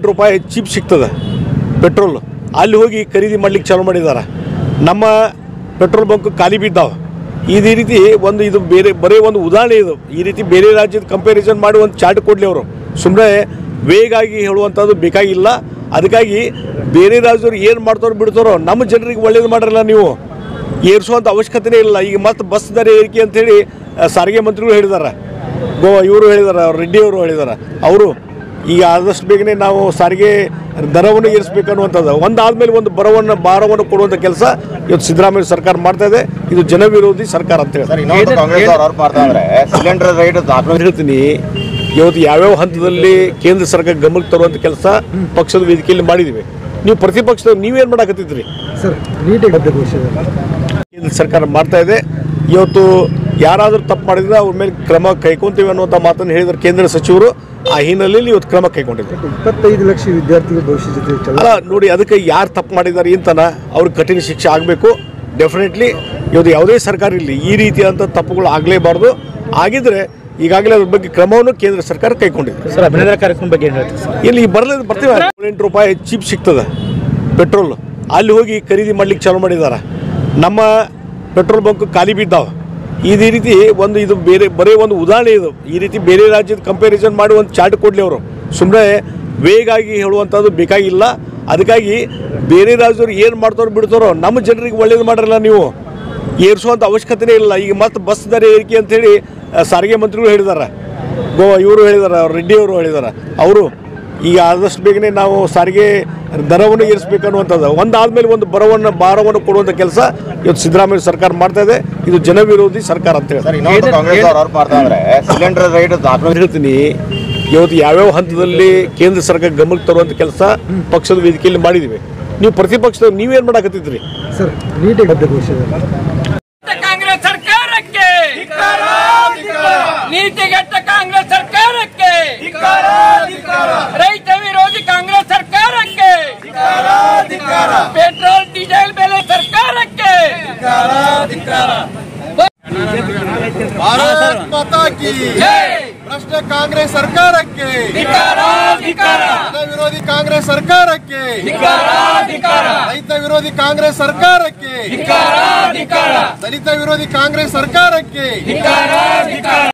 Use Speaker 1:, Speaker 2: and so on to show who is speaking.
Speaker 1: ರೂಪಾಯಿ ಚೀಪ್ ಸಿಗ್ತದೆ ಪೆಟ್ರೋಲ್. ಅಲ್ಲಿ ಹೋಗಿ ಖರೀದಿ ಮಾಡ್ಲಿಕ್ಕೆ ಚಾಲು ಮಾಡಿದ್ದಾರೆ. ನಮ್ಮ ಪೆಟ್ರೋಲ್ ಬಂಕ್ ಖಾಲಿ ಬಿದ್ದಾವೆ. ಇದೇ ರೀತಿ ಒಂದು ಇದು ಬರೀ ಒಂದು ಉದಾಹರಣೆ. ಇದು ಈ ರೀತಿ ಬೇರೆ ರಾಜ್ಯದ ಕಂಪ್ಯಾರಿಸನ್ ಮಾಡಿ ಒಂದು ಚಾರ್ಟ್ ಕೊಡಲಿ ಅವರು. ಸುಮ್ಮನೆ ವೇಗಾಗಿ ಹೇಳುವಂಥದ್ದು ಬೇಕಾಗಿಲ್ಲ. ಅದಕ್ಕಾಗಿ ಬೇರೆ ರಾಜ್ಯದವ್ರು ಏನು ಮಾಡ್ತಾರೋ ಬಿಡ್ತಾರೋ, ನಮ್ಮ ಜನರಿಗೆ ಒಳ್ಳೇದು ಮಾಡಿರಲ್ಲ ನೀವು. ಏರಿಸುವಂಥ ಅವಶ್ಯಕತೆನೇ ಇಲ್ಲ. ಈಗ ಮತ್ತೆ ಬಸ್ ದರ ಏರಿಕೆ ಅಂಥೇಳಿ ಸಾರಿಗೆ ಮಂತ್ರಿಗಳು ಹೇಳಿದ್ದಾರೆ, ಇವರು ಹೇಳಿದ್ದಾರೆ, ರೆಡ್ಡಿ ಅವರು ಹೇಳಿದ್ದಾರೆ. ಅವರು ಈಗ ಆದಷ್ಟು ಬೇಗನೆ ನಾವು ಸಾರಿಗೆ ದರವನ್ನು ಏರಿಸಬೇಕನ್ನುವಂಥದ್ದು, ಒಂದಾದ್ಮೇಲೆ ಒಂದು ಭಾರವನ್ನು ಕೊಡುವಂಥ ಕೆಲಸ ಇವತ್ತು ಸಿದ್ದರಾಮಯ್ಯ ಸರ್ಕಾರ ಮಾಡ್ತಾ ಇದೆ. ಇದು ಜನವಿರೋಧಿ ಸರ್ಕಾರ ಅಂತ ಹೇಳಿ ಹೇಳ್ತೀನಿ. ಇವತ್ತು ಯಾವ್ಯಾವ ಹಂತದಲ್ಲಿ ಕೇಂದ್ರ ಸರ್ಕಾರ ಗಮನಕ್ಕೆ ತರುವಂಥ ಕೆಲಸ ಪಕ್ಷದ ವೇದಿಕೆಯಲ್ಲಿ ಮಾಡಿದ್ದೀವಿ. ನೀವು ಪ್ರತಿಪಕ್ಷದವ್ರು ನೀವೇನು ಮಾಡಾಕತ್ತಿದ್ರಿ? ಕೇಂದ್ರ ಸರ್ಕಾರ ಮಾಡ್ತಾ ಇದೆ. ಇವತ್ತು ಯಾರಾದರೂ ತಪ್ಪು ಮಾಡಿದ್ರೆ ಅವ್ರ ಮೇಲೆ ಕ್ರಮ ಕೈಗೊಂತೀವಿ ಅನ್ನುವಂಥ ಮಾತನ್ನು ಹೇಳಿದ್ರು ಕೇಂದ್ರ ಸಚಿವರು. ಆ ಹಿನ್ನೆಲೆಯಲ್ಲಿ ಇವತ್ತು ಕ್ರಮ ಕೈಗೊಂಡಿದ್ದಾರೆ.
Speaker 2: 25 ಲಕ್ಷ ವಿದ್ಯಾರ್ಥಿಗಳ ಭವಿಷ್ಯ ಜೊತೆ
Speaker 1: ಅಲ್ಲ ನೋಡಿ, ಅದಕ್ಕೆ ಯಾರು ತಪ್ಪು ಮಾಡಿದ್ದಾರೆ ಇಂತನ ಅವ್ರಿಗೆ ಕಠಿಣ ಶಿಕ್ಷೆ ಆಗಬೇಕು. ಡೆಫಿನೆಟ್ಲಿ ಇವತ್ತು ಯಾವುದೇ ಸರ್ಕಾರ ಇಲ್ಲಿ ಈ ರೀತಿಯಾದಂಥ ತಪ್ಪುಗಳು ಆಗಲೇಬಾರ್ದು. ಆಗಿದ್ರೆ ಈಗಾಗಲೇ ಅದ್ರ ಬಗ್ಗೆ ಕ್ರಮವನ್ನು ಕೇಂದ್ರ ಸರ್ಕಾರ ಕೈಗೊಂಡಿದೆ.
Speaker 2: ಸರ್, ಅಭಿನಂದನಾ ಕಾರ್ಯಕ್ರಮ ಬಗ್ಗೆ ಏನು ಹೇಳ್ತೀವಿ ಸರ್?
Speaker 1: ಇಲ್ಲಿ ಬರ್ತೀವಿ. 8 ರೂಪಾಯಿ ಚೀಪ್ ಸಿಗ್ತದೆ ಪೆಟ್ರೋಲ್. ಅಲ್ಲಿ ಹೋಗಿ ಖರೀದಿ ಮಾಡ್ಲಿಕ್ಕೆ ಚಾಲು ಮಾಡಿದ್ದಾರೆ. ನಮ್ಮ ಪೆಟ್ರೋಲ್ ಬಂಕ್ ಖಾಲಿ ಬಿದ್ದಾವೆ. ಇದೇ ರೀತಿ ಒಂದು ಇದು ಬರೀ ಒಂದು ಉದಾಹರಣೆ. ಇದು ಈ ರೀತಿ ಬೇರೆ ರಾಜ್ಯದ ಕಂಪ್ಯಾರಿಸನ್ ಮಾಡಿ ಒಂದು ಚಾರ್ಟ್ ಕೊಡಲಿ ಅವರು. ಸುಮ್ಮನೆ ವೇಗಾಗಿ ಹೇಳುವಂಥದ್ದು ಬೇಕಾಗಿಲ್ಲ. ಅದಕ್ಕಾಗಿ ಬೇರೆ ರಾಜ್ಯದವ್ರು ಏನು ಮಾಡ್ತಾರೋ ಬಿಡ್ತಾರೋ, ನಮ್ಮ ಜನರಿಗೆ ಒಳ್ಳೇದು ಮಾಡಿರಲ್ಲ ನೀವು. ಏರಿಸುವಂಥ ಅವಶ್ಯಕತೆನೇ ಇಲ್ಲ. ಈಗ ಮತ್ತೆ ಬಸ್ ದರ ಏರಿಕೆ ಅಂಥೇಳಿ ಸಾರಿಗೆ ಮಂತ್ರಿಗಳು ಹೇಳಿದ್ದಾರೆ, ಇವರು ಹೇಳಿದ್ದಾರೆ, ರೆಡ್ಡಿ ಅವರು ಹೇಳಿದ್ದಾರೆ. ಅವರು ಈಗ ಆದಷ್ಟು ಬೇಗನೆ ನಾವು ಸಾರಿಗೆ ದರವನ್ನು ಏರಿಸಬೇಕನ್ನುವಂಥದ್ದು, ಒಂದಾದ್ಮೇಲೆ ಒಂದು ಭಾರವನ್ನು ಕೊಡುವಂಥ ಕೆಲಸ ಇವತ್ತು ಸಿದ್ದರಾಮಯ್ಯ ಸರ್ಕಾರ ಮಾಡ್ತಾ ಇದೆ. ಇದು ಜನವಿರೋಧಿ ಸರ್ಕಾರ ಅಂತ ಹೇಳಿ ಹೇಳ್ತೀನಿ. ಇವತ್ತು ಯಾವ್ಯಾವ ಹಂತದಲ್ಲಿ ಕೇಂದ್ರ ಸರ್ಕಾರ ಗಮನಕ್ಕೆ ತರುವಂಥ ಕೆಲಸ ಪಕ್ಷದ ವೇದಿಕೆಯಲ್ಲಿ ಮಾಡಿದ್ದೀವಿ. ನೀವು ಪ್ರತಿಪಕ್ಷದವ್ರು ನೀವೇನು ಮಾಡಾಕತ್ತಿದ್ರಿ?
Speaker 2: ಸರ್,
Speaker 3: ಕಾಂಗ್ರೆಸ್ ಸರ್ಕಾರಕ್ಕೆ, ನೀತಿಗೆಟ್ಟ ಕಾಂಗ್ರೆಸ್ ಸರ್ಕಾರಕ್ಕೆ, ರೈತ ವಿರೋಧಿ ಕಾಂಗ್ರೆಸ್ ಸರ್ಕಾರಕ್ಕೆ, ಪೆಟ್ರೋಲ್ ಡೀಸೆಲ್ ಬೆಲೆ ಸರ್ಕಾರಕ್ಕೆ.
Speaker 4: ಭಾರತ್ ಮಾತಾ ಕಿ ಜೈ. ಭ್ರಷ್ಟ ಕಾಂಗ್ರೆಸ್ ಸರ್ಕಾರಕ್ಕೆ, ಜನ ವಿರೋಧಿ ಕಾಂಗ್ರೆಸ್ ಸರ್ಕಾರಕ್ಕೆ, ರೈತ ವಿರೋಧಿ ಕಾಂಗ್ರೆಸ್ ಸರ್ಕಾರಕ್ಕೆ, ದಲಿತ ವಿರೋಧಿ ಕಾಂಗ್ರೆಸ್ ಸರ್ಕಾರಕ್ಕೆ.